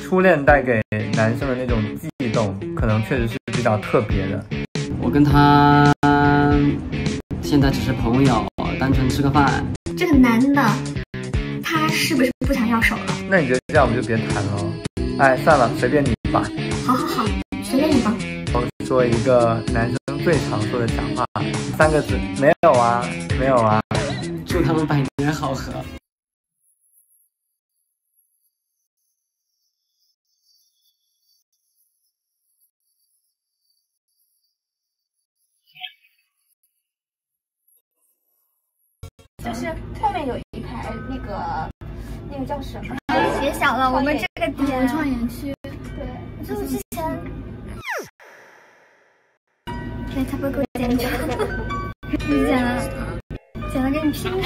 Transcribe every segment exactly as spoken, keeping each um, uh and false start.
初恋带给男生的那种悸动，可能确实是比较特别的。 我跟他现在只是朋友，单纯吃个饭。 这个男的，他是不是不想要手了？ 那你觉得这样我们就别谈了？哎，算了，随便你吧。 好好好，随便你吧。 我说一个男生最常说的讲话，三个字，没有啊，没有啊。 祝他们百年好合。 就是后面有一排那个那个叫什么？ 别想了，我们这个点创业区。 对，就是之前，对，他不会给我剪掉，你剪了，剪了给你拼。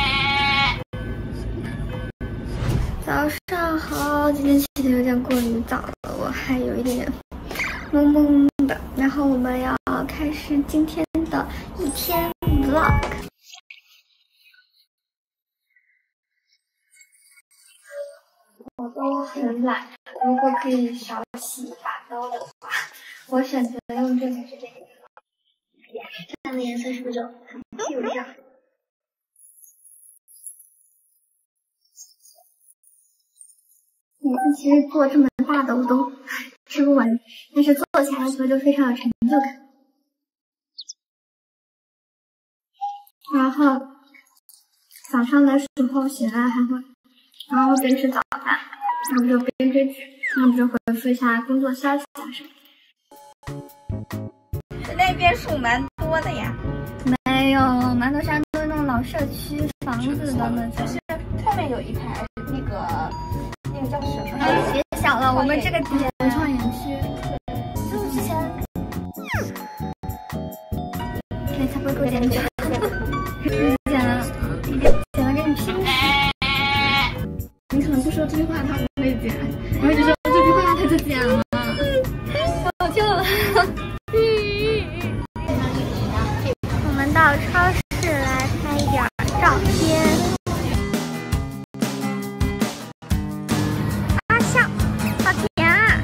早上好，今天起的有点过于早了，我还有一点点懵懵的。然后我们要开始今天的一天 vlog。我都很懒，如果可以少洗一把刀的话，我选择用这个是这个。这两个颜色是不是就很漂亮？每次其实做这么大的我都吃不完，但是做起来的时候就非常有成就感。然后早上的时候醒来还会。然后边吃早饭，要不就边追剧，要不就回复一下工作消息啊什么。 那边树蛮多的呀。 没有，馒头山都是那种老社区房子的那种。 就是后面有一排那个那个叫什么？ 别想了，我们这个点创业区。 就是之前，对，他不会给我剪掉，剪了，剪了给你拼。 你可能不说这句话，他不会剪，然后就说这句话，他就剪了。 搞笑了。我们到超市来拍一点照片。啊笑，好甜啊！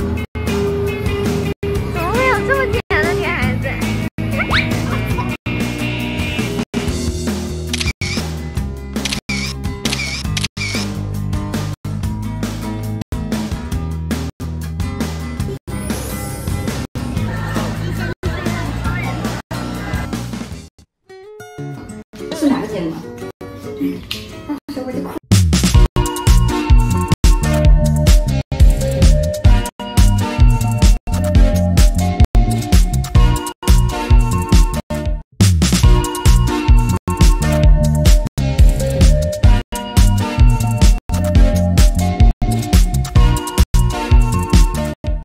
怎么会有这么甜的女孩子？ 是哪个剪的？